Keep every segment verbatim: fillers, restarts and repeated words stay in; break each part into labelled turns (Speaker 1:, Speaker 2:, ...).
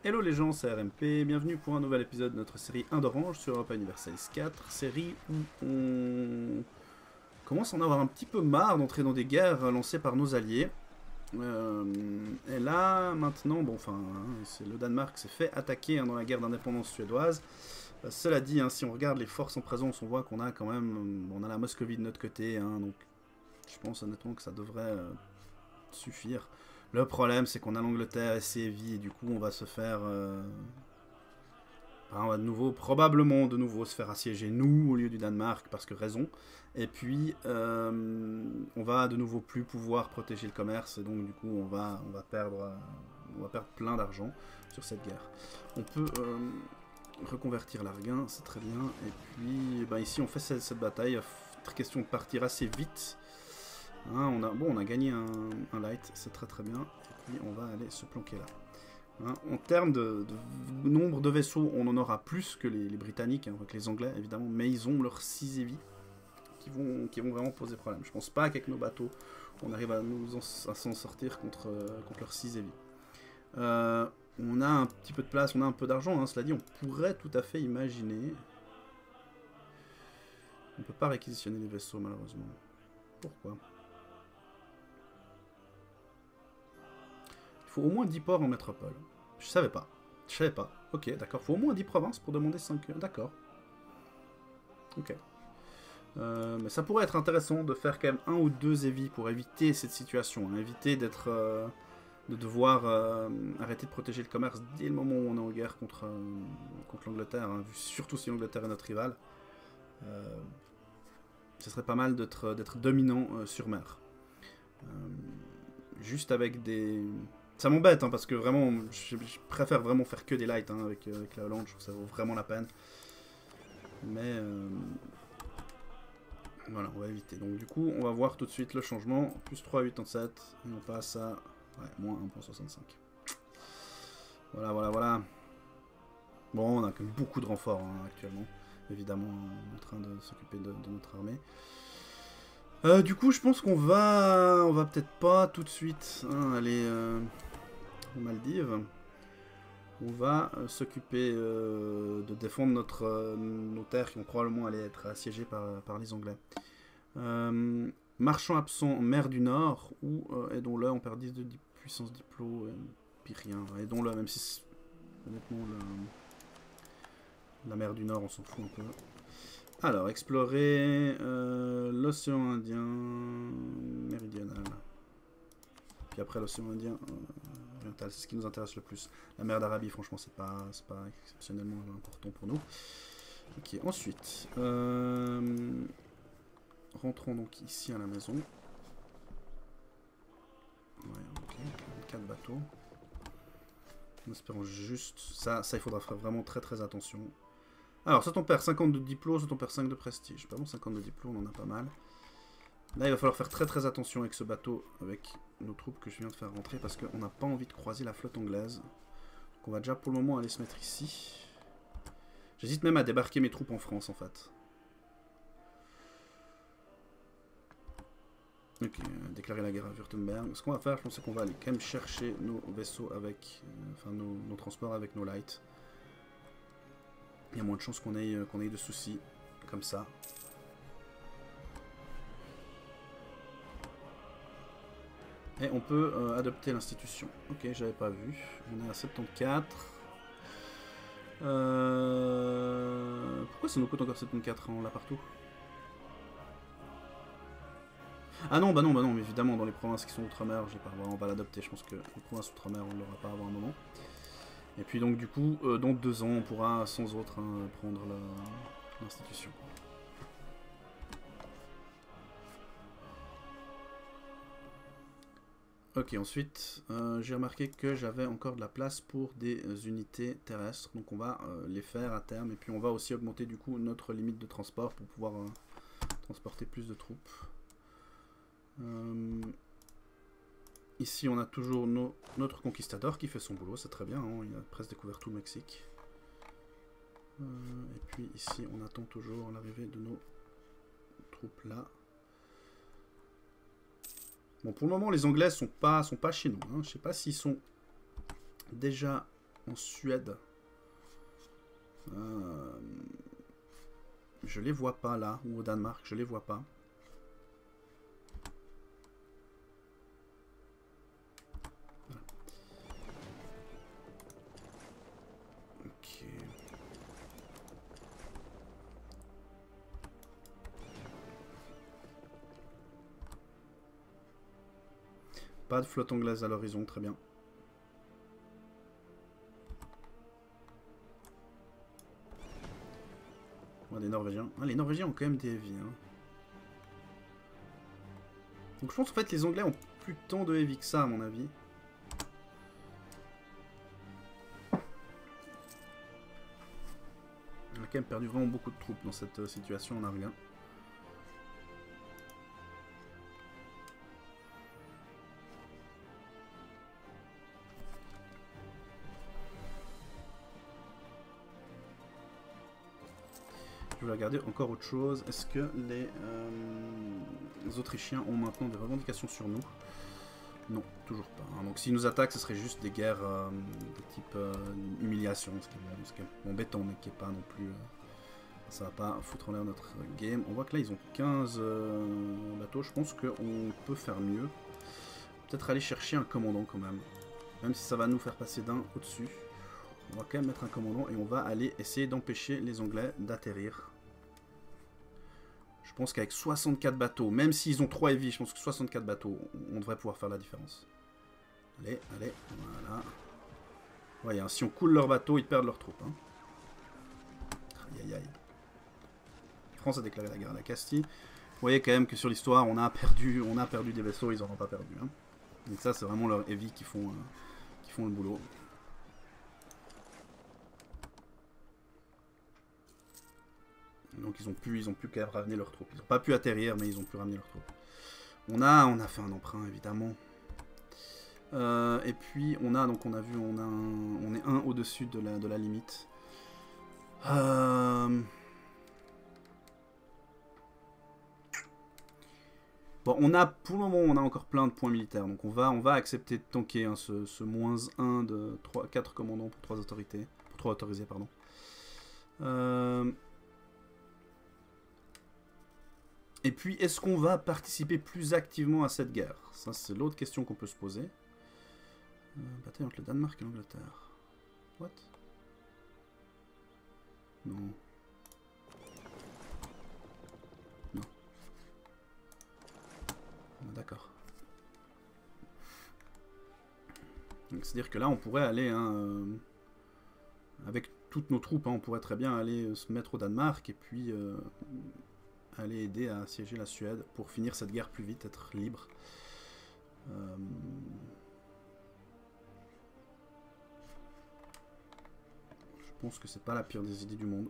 Speaker 1: Hello les gens, c'est R M P, bienvenue pour un nouvel épisode de notre série un d'Orange sur Europa Universalis quatre, série où on commence à en avoir un petit peu marre d'entrer dans des guerres lancées par nos alliés. Euh, et là, maintenant, bon, enfin, hein, c'est le Danemark s'est fait attaquer hein, dans la guerre d'indépendance suédoise. Euh, cela dit, hein, si on regarde les forces en présence, on voit qu'on a quand même, on a la Moscovie de notre côté, hein, donc je pense honnêtement que ça devrait euh, suffire. Le problème, c'est qu'on a l'Angleterre et Séville, et du coup, on va se faire... Euh... Enfin, on va de nouveau, probablement de nouveau se faire assiéger nous au lieu du Danemark, parce que raison. Et puis, euh, on va de nouveau plus pouvoir protéger le commerce, et donc du coup, on va, on va, perdre, euh, on va perdre plein d'argent sur cette guerre. On peut euh, reconvertir l'Arguin, c'est très bien. Et puis, ben, ici, on fait cette, cette bataille. Très question de partir assez vite. Hein, on a, bon, on a gagné un, un light, c'est très très bien. Et puis on va aller se planquer là. Hein, en termes de, de nombre de vaisseaux, on en aura plus que les, les Britanniques, hein, que les Anglais évidemment, mais ils ont leurs six Heavy qui vont, qui vont vraiment poser problème. Je pense pas qu'avec nos bateaux, on arrive à nous en, à s'en sortir contre, contre leurs six Heavy. Euh, on a un petit peu de place, on a un peu d'argent, hein, cela dit, on pourrait tout à fait imaginer. On peut pas réquisitionner les vaisseaux malheureusement. Pourquoi ? Il faut au moins dix ports en métropole. Je savais pas. Je savais pas. Ok, d'accord. Il faut au moins dix provinces pour demander cinq... D'accord. Ok. Euh, mais ça pourrait être intéressant de faire quand même un ou deux évis pour éviter cette situation. Hein, éviter d'être... Euh, de devoir euh, arrêter de protéger le commerce dès le moment où on est en guerre contre, euh, contre l'Angleterre. Hein, surtout si l'Angleterre est notre rival. Euh, ce serait pas mal d'être dominant euh, sur mer. Euh, juste avec des... Ça m'embête hein, parce que vraiment, je, je, préfère vraiment faire que des lights hein, avec, euh, avec la Hollande, je trouve que ça vaut vraiment la peine. Mais euh, voilà, on va éviter. Donc du coup, on va voir tout de suite le changement. Plus trois virgule quatre-vingt-sept et on passe à ouais, moins un virgule soixante-cinq. Voilà, voilà, voilà. Bon, on a quand même beaucoup de renforts hein, actuellement. Évidemment, on est en train de s'occuper de, de notre armée. Euh, du coup, je pense qu'on va, on va peut-être pas tout de suite hein, aller euh, aux Maldives. On va euh, s'occuper euh, de défendre notre, euh, nos terres qui vont probablement aller être assiégées par, par les Anglais. Euh, marchand absent, mer du Nord, ou euh, aidons-le, on perd dix de di puissance diplo, euh, puis rien. Aidons-le, même si honnêtement le, la mer du Nord, on s'en fout un peu. Alors, explorer euh, l'océan Indien méridional. Puis après l'océan Indien euh, oriental, c'est ce qui nous intéresse le plus. La mer d'Arabie, franchement, c'est pas, pas exceptionnellement important pour nous. Ok, ensuite, euh, rentrons donc ici à la maison. Ouais, ok, quatre bateaux. En espérant juste, ça, ça il faudra faire vraiment très très attention. Alors, soit on perd cinquante de diplo, soit on perd cinq de prestige. Pardon, cinquante de diplo, on en a pas mal. Là, il va falloir faire très très attention avec ce bateau, avec nos troupes que je viens de faire rentrer, parce qu'on n'a pas envie de croiser la flotte anglaise. Donc on va déjà pour le moment aller se mettre ici. J'hésite même à débarquer mes troupes en France, en fait. Ok, euh, déclarer la guerre à Württemberg. Ce qu'on va faire, je pense qu'on va aller quand même chercher nos vaisseaux avec... Euh, enfin, nos, nos transports avec nos lights. Il y a moins de chances qu'on ait, euh, qu'on ait de soucis, comme ça. Et on peut euh, adopter l'institution. Ok, j'avais pas vu. On est à soixante-quatorze. Euh... Pourquoi ça nous coûte encore soixante-quatorze? On l'a partout. Ah non, bah non, bah non, mais évidemment, dans les provinces qui sont outre-mer, j'ai pas, on va l'adopter. Je pense que les provinces outre-mer, on ne l'aura pas avant un moment. Et puis donc, du coup, euh, dans deux ans, on pourra sans autre hein, prendre l'institution. Ok, ensuite, euh, j'ai remarqué que j'avais encore de la place pour des euh, unités terrestres, donc on va euh, les faire à terme, et puis on va aussi augmenter du coup notre limite de transport pour pouvoir euh, transporter plus de troupes. Euh, ici, on a toujours nos, notre conquistador qui fait son boulot, c'est très bien, hein, il a presque découvert tout le Mexique. Euh, et puis ici, on attend toujours l'arrivée de nos troupes là. Bon, pour le moment, les Anglais sont pas, sont pas chez nous. Hein. Je sais pas s'ils sont déjà en Suède. Euh, je les vois pas là, ou au Danemark, je les vois pas. Voilà. Ok. Pas de flotte anglaise à l'horizon, très bien. Ouais, des Norvégiens. Ah, les Norvégiens ont quand même des heavy. Hein. Donc je pense en fait les Anglais ont plus tant de heavy que ça à mon avis. On a quand même perdu vraiment beaucoup de troupes dans cette euh, situation en Argin. Je vais regarder encore autre chose. Est-ce que les, euh, les Autrichiens ont maintenant des revendications sur nous? Non, toujours pas. Hein. Donc s'ils nous attaquent, ce serait juste des guerres euh, de type euh, humiliation, ce qui est, ce qui est embêtant, mais qui est pas non plus... Euh, ça va pas foutre en l'air notre game. On voit que là, ils ont quinze euh, bateaux. Je pense qu'on peut faire mieux. Peut-être aller chercher un commandant quand même. Même si ça va nous faire passer d'un au-dessus. On va quand même mettre un commandant et on va aller essayer d'empêcher les Anglais d'atterrir. Je pense qu'avec soixante-quatre bateaux, même s'ils ont trois heavy, je pense que soixante-quatre bateaux, on devrait pouvoir faire la différence. Allez, allez, voilà. Ouais, hein, si on coule leurs bateaux, ils perdent leurs troupes. Hein. Aïe, aïe, aïe. La France a déclaré la guerre à la Castille. Vous voyez quand même que sur l'histoire, on a perdu, on a perdu des vaisseaux, ils n'en ont pas perdu. Hein. Donc ça, c'est vraiment leurs heavy qui font, euh, qui font le boulot. Donc ils ont pu, ils ont pu quand même ramener leurs troupes. Ils n'ont pas pu atterrir, mais ils ont pu ramener leurs troupes. On a, on a fait un emprunt évidemment. Euh, et puis on a, donc on a vu, on a, un, on est un au-dessus de la, de la limite. Euh... Bon, on a, pour le moment, on a encore plein de points militaires. Donc on va, on va accepter de tanker hein, ce, ce moins un de trois, quatre commandants pour trois autorités, pour trois autorisés, pardon. Euh... Et puis, est-ce qu'on va participer plus activement à cette guerre? Ça, c'est l'autre question qu'on peut se poser. Euh, bataille entre le Danemark et l'Angleterre. What? Non. Non. D'accord. C'est-à-dire que là, on pourrait aller, hein, euh, avec toutes nos troupes, hein, on pourrait très bien aller se mettre au Danemark et puis euh, aller aider à assiéger la Suède pour finir cette guerre plus vite, être libre. Euh... Je pense que c'est pas la pire des idées du monde.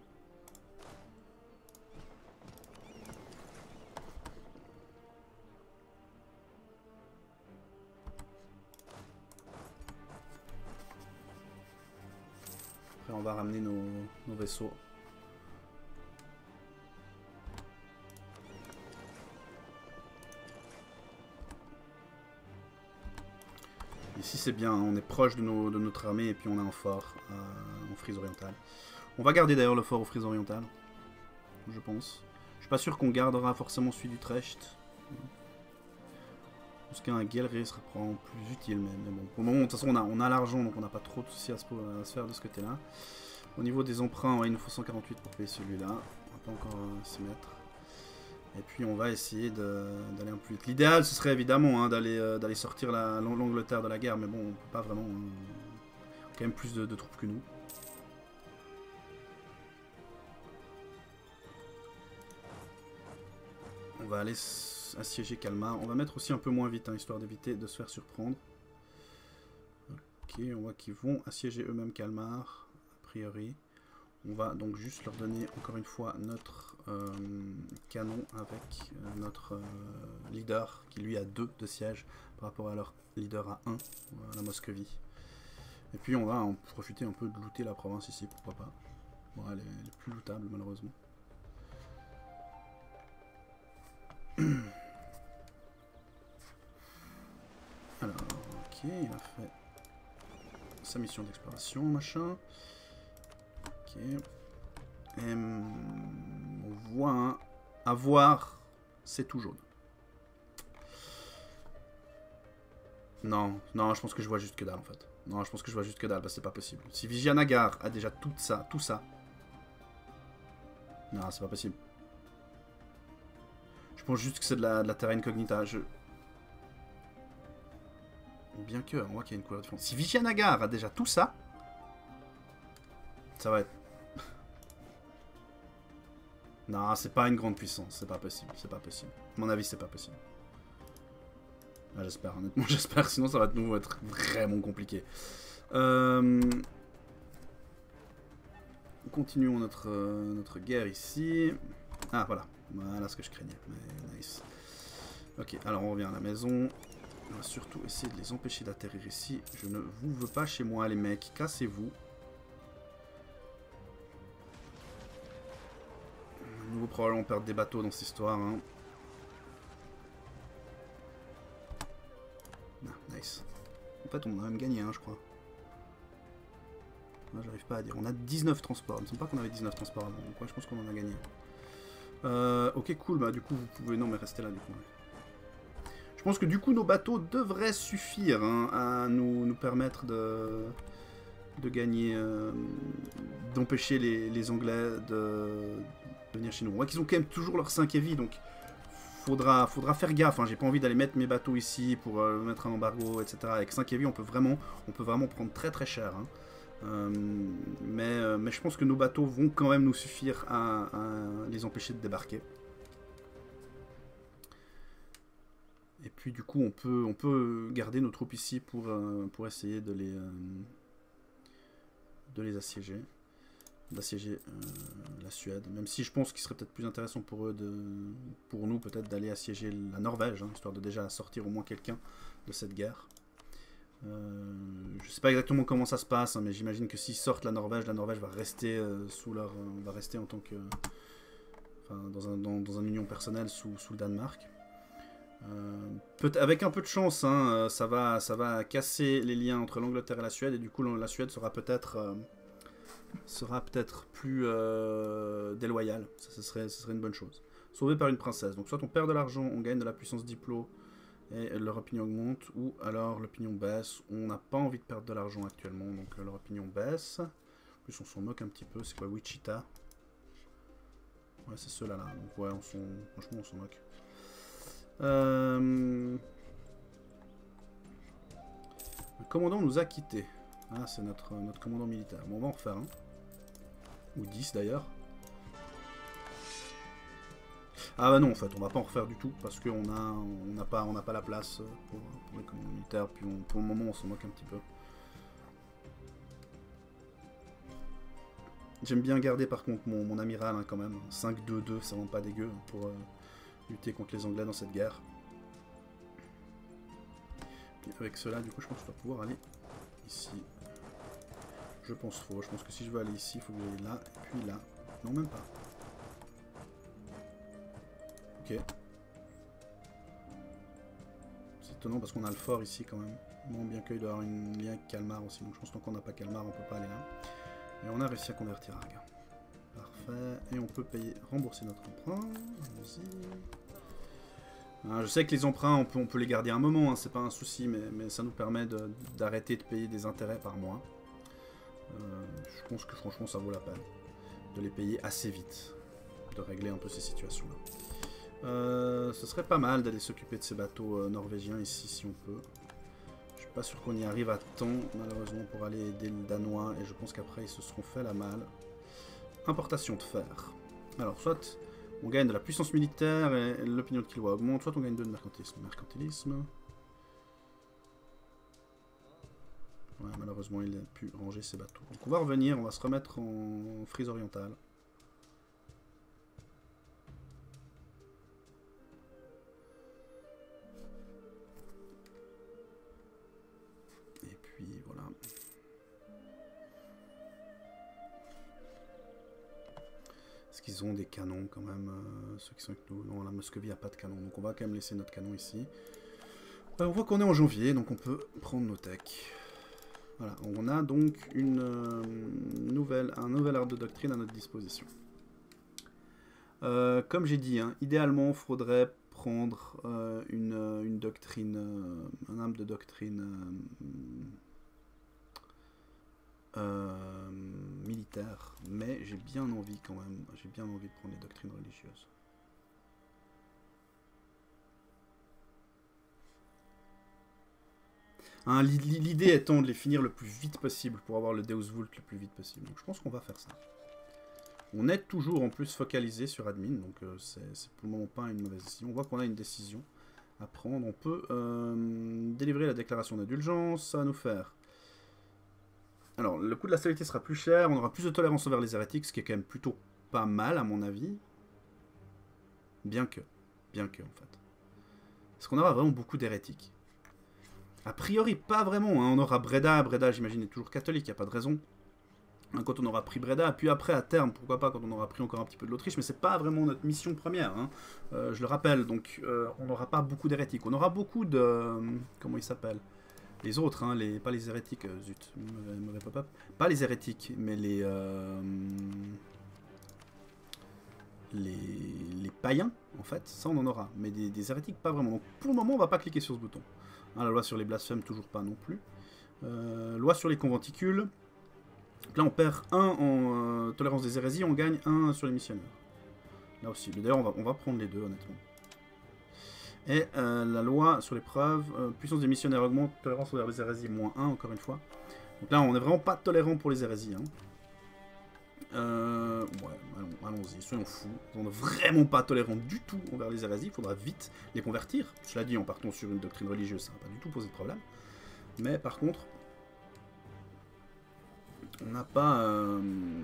Speaker 1: Après on va ramener nos, nos vaisseaux. Ici c'est bien, on est proche de, nos, de notre armée et puis on a un fort euh, en Frise orientale. On va garder d'ailleurs le fort au Frise orientale, je pense. Je suis pas sûr qu'on gardera forcément celui d'Utrecht. Parce qu'un Guelré sera probablement plus utile, mais, mais bon. Pour le moment, de toute façon, on a, on a l'argent, donc on n'a pas trop de soucis à se, à se faire de ce côté-là. Au niveau des emprunts, ouais, il nous faut cent quarante-huit pour payer celui-là. On va pas encore euh, s'y mettre. Et puis on va essayer d'aller un peu plus vite. L'idéal, ce serait évidemment hein, d'aller euh, d'aller sortir l'Angleterre de la guerre, mais bon, on peut pas vraiment... Hein, quand même plus de, de troupes que nous. On va aller assiéger Kalmar. On va mettre aussi un peu moins vite, hein, histoire d'éviter de se faire surprendre. Ok, on voit qu'ils vont assiéger eux-mêmes Kalmar, a priori. On va donc juste leur donner encore une fois notre euh, canon avec euh, notre euh, leader qui lui a deux de siège par rapport à leur leader à un, euh, la Moscovie. Et puis on va en profiter un peu de looter la province ici, pourquoi pas. Bon, elle est, elle est plus lootable malheureusement. Alors, ok, il a fait sa mission d'exploration, machin. Ok. Et, on voit un... À voir, c'est tout jaune. Non, non, je pense que je vois juste que dalle en fait. Non, je pense que je vois juste que dalle, parce que c'est pas possible. Si Vijayanagar a déjà tout ça, tout ça... Non, c'est pas possible. Je pense juste que c'est de la, de la terra incognita. Je... Bien que, on voit qu'il y a une couleur différente. Si Vijayanagar a déjà tout ça, ça va être... Non, c'est pas une grande puissance, c'est pas possible, c'est pas possible. À mon avis, c'est pas possible. Ah, j'espère, honnêtement, j'espère, sinon ça va de nouveau être vraiment compliqué. Euh... Continuons notre, euh, notre guerre ici. Ah, voilà, voilà ce que je craignais, mais nice. Ok, alors on revient à la maison. On va surtout essayer de les empêcher d'atterrir ici. Je ne vous veux pas chez moi, les mecs, cassez-vous. Nous allons probablement perdre des bateaux dans cette histoire, hein. Ah, nice. En fait, on a même gagné, hein, je crois. J'arrive pas à dire. On a dix-neuf transports. Il ne semble pas qu'on avait dix-neuf transports avant. Donc, ouais, je pense qu'on en a gagné. Euh, ok, cool. Bah, du coup, vous pouvez... Non, mais restez là, du coup. Je pense que, du coup, nos bateaux devraient suffire, hein, à nous, nous permettre de... de gagner... Euh... d'empêcher les, les Anglais de... de venir chez nous. On voit qu'ils ont quand même toujours leur cinq heavy, donc... Faudra, faudra faire gaffe, hein. J'ai pas envie d'aller mettre mes bateaux ici pour euh, mettre un embargo, et cetera. Avec cinq heavy, on peut vraiment, on peut vraiment prendre très très cher, hein. Euh, mais, euh, mais je pense que nos bateaux vont quand même nous suffire à, à les empêcher de débarquer. Et puis du coup on peut, on peut garder nos troupes ici pour, euh, pour essayer de les, euh, de les assiéger. D'assiéger euh, la Suède. Même si je pense qu'il serait peut-être plus intéressant pour eux, de, pour nous peut-être d'aller assiéger la Norvège, hein, histoire de déjà sortir au moins quelqu'un de cette guerre. Euh, je sais pas exactement comment ça se passe, hein, mais j'imagine que s'ils sortent la Norvège, la Norvège va rester euh, sous leur, euh, va rester en tant que, enfin, dans un dans, dans un union personnelle sous, sous le Danemark. Euh, peut avec un peu de chance, hein, ça va ça va casser les liens entre l'Angleterre et la Suède, et du coup la Suède sera peut-être euh, sera peut-être plus euh, déloyale. Ça, ce serait ce serait une bonne chose. Sauvé par une princesse. Donc soit on perd de l'argent, on gagne de la puissance diplo, et leur opinion augmente, ou alors l'opinion baisse. On n'a pas envie de perdre de l'argent actuellement, donc euh, leur opinion baisse. En plus on s'en moque un petit peu, c'est quoi Wichita? Ouais, c'est ceux-là là, donc ouais, on s'en... franchement on s'en moque. Euh... Le commandant nous a quittés. Ah, c'est notre, notre commandant militaire. Bon, on va en refaire un. Ou dix d'ailleurs. Ah bah non, en fait, on va pas en refaire du tout, parce qu'on a, on n'a pas, on n'a pas la place pour, pour les commandants militaires, puis on, pour le moment on s'en moque un petit peu. J'aime bien garder par contre mon, mon amiral, hein, quand même. cinq deux deux, c'est vraiment pas dégueu pour euh, lutter contre les Anglais dans cette guerre. Et avec cela, du coup, je pense que je vais pouvoir aller ici. Je pense faux, je pense que si je veux aller ici, il faut que j'aille là, et puis là. Non, même pas. Ok. C'est étonnant parce qu'on a le fort ici quand même. Bon, bien qu'il doit y avoir une lien avec Kalmar aussi, donc je pense que tant qu'on n'a pas Kalmar, on peut pas aller là. Et on a réussi à convertir Arga. Parfait. Et on peut payer, rembourser notre emprunt. Allons-y. Ah, je sais que les emprunts, on peut, on peut les garder un moment, hein, c'est pas un souci, mais, mais ça nous permet d'arrêter de, de payer des intérêts par mois. Euh, je pense que franchement ça vaut la peine de les payer assez vite, de régler un peu ces situations-là. Euh, ce serait pas mal d'aller s'occuper de ces bateaux euh, norvégiens ici si on peut. Je suis pas sûr qu'on y arrive à temps, malheureusement, pour aller aider le Danois, et je pense qu'après ils se seront fait la malle. Importation de fer. Alors, soit on gagne de la puissance militaire et l'opinion de Kilwa augmente, soit on gagne de mercantilisme. Mercantilisme. Ouais, malheureusement, il a pu ranger ses bateaux. Donc on va revenir, on va se remettre en frise orientale. Et puis voilà. Est-ce qu'ils ont des canons quand même, euh, ceux qui sont avec nous? Non, la Muscovie n'a pas de canon, donc on va quand même laisser notre canon ici. Ouais, on voit qu'on est en janvier, donc on peut prendre nos techs. Voilà, on a donc une euh, nouvelle, un nouvel arbre de doctrine à notre disposition. Euh, comme j'ai dit, hein, idéalement, il faudrait prendre euh, une, une doctrine, euh, un arbre de doctrine euh, euh, militaire, mais j'ai bien envie quand même, j'ai bien envie de prendre les doctrines religieuses. Hein, l'idée étant de les finir le plus vite possible pour avoir le Deus Vult le plus vite possible. Donc je pense qu'on va faire ça. On est toujours en plus focalisé sur admin, donc euh, c'est pour le moment pas une mauvaise décision. On voit qu'on a une décision à prendre. On peut euh, délivrer la déclaration d'indulgence, ça va nous faire... Alors, le coût de la stabilité sera plus cher, on aura plus de tolérance envers les hérétiques, ce qui est quand même plutôt pas mal à mon avis. Bien que, bien que en fait. Parce qu'on aura vraiment beaucoup d'hérétiques. A priori, pas vraiment. Hein. On aura Breda. Breda, j'imagine, est toujours catholique. Il n'y a pas de raison. Hein, quand on aura pris Breda. Puis après, à terme, pourquoi pas, quand on aura pris encore un petit peu de l'Autriche. Mais c'est pas vraiment notre mission première. Hein. Euh, je le rappelle. Donc, euh, on n'aura pas beaucoup d'hérétiques. On aura beaucoup de... Euh, comment ils s'appellent? Les autres, hein, les, pas les hérétiques. Euh, zut, mauvais, mauvais pop-up. Pas les hérétiques, mais les... Euh, les, les païens, en fait. Ça, on en aura. Mais des, des hérétiques, pas vraiment. Donc, pour le moment, on va pas cliquer sur ce bouton. Hein, la loi sur les blasphèmes, toujours pas non plus. Euh, loi sur les conventicules. Là, on perd un en euh, tolérance des hérésies, on gagne un sur les missionnaires. Là aussi. D'ailleurs, on va, on va prendre les deux, honnêtement. Et euh, la loi sur les preuves. Euh, puissance des missionnaires augmente, tolérance envers les hérésies, moins un, encore une fois. Donc là, on n'est vraiment pas tolérant pour les hérésies. Hein. Euh, ouais, allons-y, allons soyons fous. On n'est vraiment pas tolérant du tout envers les hérésies. Il faudra vite les convertir. Cela dit, en partant sur une doctrine religieuse, ça ne va pas du tout poser de problème. Mais par contre, on n'a pas... Euh...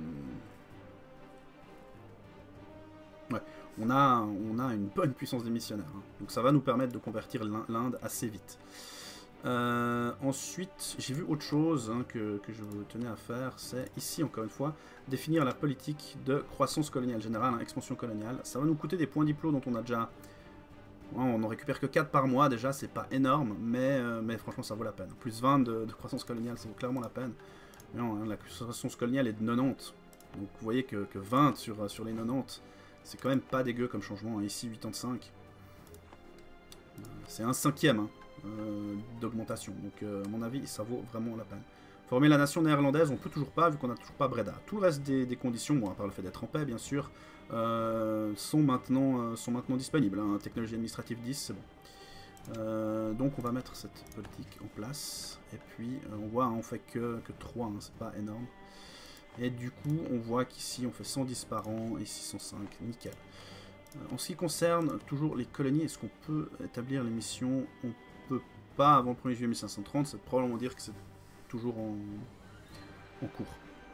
Speaker 1: Ouais, on a, on a une bonne puissance des missionnaires. Hein. Donc ça va nous permettre de convertir l'Inde assez vite. Euh, ensuite, j'ai vu autre chose hein, que, que je tenais à faire, c'est ici encore une fois, définir la politique de croissance coloniale générale, hein, expansion coloniale. Ça va nous coûter des points diplômes dont on a déjà... Ouais, on n'en récupère que quatre par mois, déjà c'est pas énorme, mais, euh, mais franchement ça vaut la peine. Plus vingt de, de croissance coloniale, ça vaut clairement la peine. Mais non, hein, la croissance coloniale est de quatre-vingt-dix. Donc vous voyez que, que vingt sur, sur les quatre-vingt-dix, c'est quand même pas dégueu comme changement. Hein. Ici quatre-vingt-quinze. C'est un cinquième. Hein. Euh, d'augmentation. Donc euh, à mon avis, ça vaut vraiment la peine. Former la nation néerlandaise, on peut toujours pas, vu qu'on n'a toujours pas Breda. Tout le reste des, des conditions, bon, à part le fait d'être en paix, bien sûr, euh, sont, maintenant, euh, sont maintenant disponibles. Hein. Technologie administrative dix, c'est bon. Euh, donc on va mettre cette politique en place. Et puis, euh, on voit, hein, on fait que, que trois, hein, c'est pas énorme. Et du coup, on voit qu'ici, on fait cent dix par an, ici cent cinq, nickel. Euh, en ce qui concerne toujours les colonies, est-ce qu'on peut établir les missions? On peut pas avant le premier juillet mille cinq cent trente, c'est probablement dire que c'est toujours en, en cours.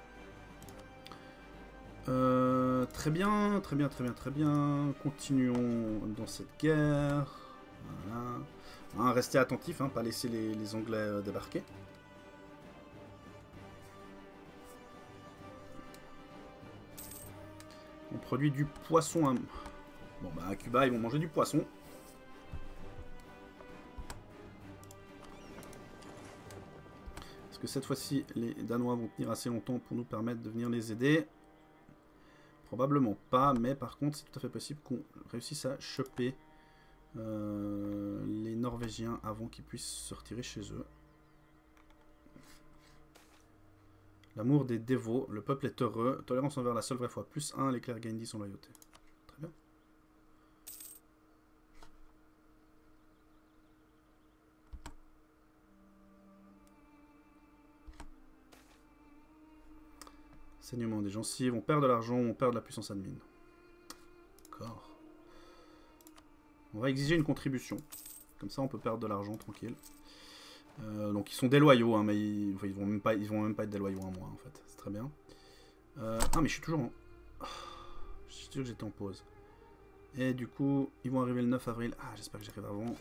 Speaker 1: Euh, très bien, très bien, très bien, très bien. Continuons dans cette guerre. Voilà. Hein, restez attentifs, hein, pas laisser les, les Anglais euh, débarquer. On produit du poisson. À... Bon, bah à Cuba, ils vont manger du poisson. Que cette fois-ci, les Danois vont tenir assez longtemps pour nous permettre de venir les aider. Probablement pas, mais par contre, c'est tout à fait possible qu'on réussisse à choper euh, les Norvégiens avant qu'ils puissent se retirer chez eux. L'amour des dévots, le peuple est heureux, tolérance envers la seule vraie foi, plus un, les clercs gagnent dix en loyauté. Très bien. Saignement des gencives, on perd de l'argent, on perd de la puissance admin. D'accord. On va exiger une contribution. Comme ça, on peut perdre de l'argent tranquille. Euh, donc ils sont déloyaux, hein, mais ils, enfin, ils vont même pas, ils vont même pas être déloyaux à moi en fait. C'est très bien. Euh, ah mais je suis toujours en... Oh, je suis sûr que j'étais en pause. Et du coup, ils vont arriver le neuf avril. Ah, j'espère que j'arrive avant.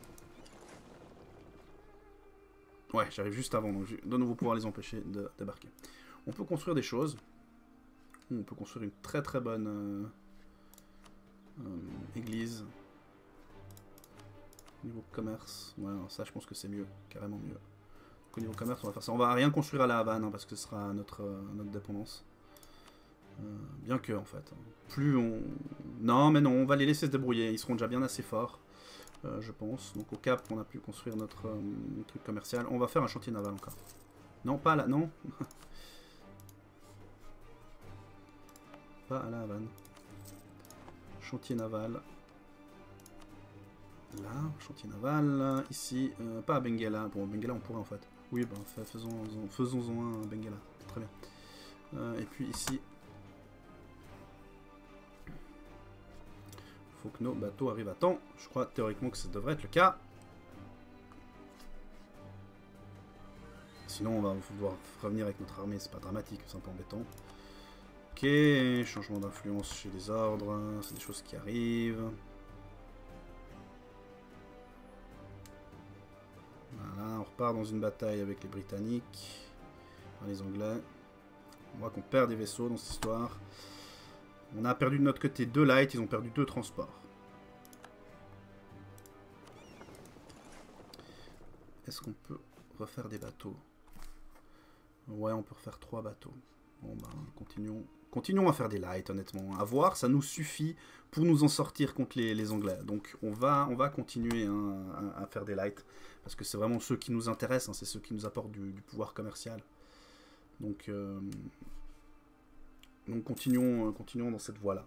Speaker 1: Ouais, j'arrive juste avant, donc je vais de nouveau pouvoir les empêcher de débarquer. On peut construire des choses. On peut construire une très très bonne euh, euh, église. Niveau commerce, ouais, ça je pense que c'est mieux, carrément mieux. Au niveau commerce, on va faire ça. On va rien construire à la Havane, hein, parce que ce sera notre, euh, notre dépendance. Euh, bien que, en fait. Plus on... Non, mais non, on va les laisser se débrouiller. Ils seront déjà bien assez forts, euh, je pense. Donc au Cap, on a pu construire notre euh, truc commercial. On va faire un chantier naval encore. Non, pas là, non. Pas à la Havane. Chantier naval. Là, chantier naval. Ici, euh, pas à Benguela. Bon, Benguela, on pourrait en fait. Oui, ben, faisons-en faisons un à Benguela. Très bien. Euh, et puis ici, faut que nos bateaux arrivent à temps. Je crois théoriquement que ça devrait être le cas. Sinon, on va devoir revenir avec notre armée. C'est pas dramatique, c'est un peu embêtant. Ok, changement d'influence chez les ordres. C'est des choses qui arrivent. Voilà, on repart dans une bataille avec les Britanniques. Enfin, les Anglais. On voit qu'on perd des vaisseaux dans cette histoire. On a perdu de notre côté deux light, ils ont perdu deux transports. Est-ce qu'on peut refaire des bateaux? Ouais, on peut refaire trois bateaux. Bon ben, continuons. Continuons à faire des light, honnêtement. À voir, ça nous suffit pour nous en sortir contre les, les Anglais. Donc on va, on va continuer hein, à, à faire des light. Parce que c'est vraiment ceux qui nous intéressent, hein, c'est ceux qui nous apportent du, du pouvoir commercial. Donc... Euh, Donc continuons, euh, continuons dans cette voie-là.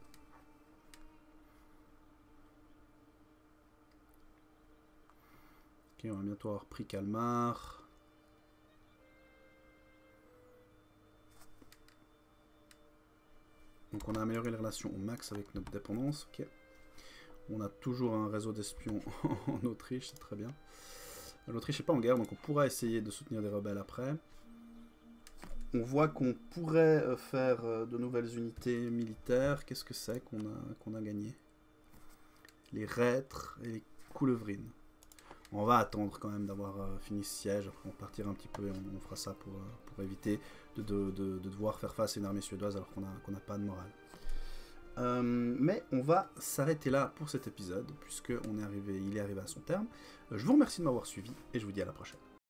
Speaker 1: Ok, on va bientôt avoir pris Kalmar. Donc on a amélioré les relations au max avec notre dépendance. Ok. On a toujours un réseau d'espions en Autriche, c'est très bien. L'Autriche n'est pas en guerre, donc on pourra essayer de soutenir des rebelles après. On voit qu'on pourrait faire de nouvelles unités militaires. Qu'est-ce que c'est qu'on a, qu'on a gagné? Les Rêtres et les Coulevrines. On va attendre quand même d'avoir euh, fini ce siège. Après on partira un petit peu et on, on fera ça pour, euh, pour éviter de, de, de, de devoir faire face à une armée suédoise alors qu'on n'a qu'on n'a pas de morale. Euh, mais on va s'arrêter là pour cet épisode puisque on est arrivé, il est arrivé à son terme. Euh, je vous remercie de m'avoir suivi et je vous dis à la prochaine.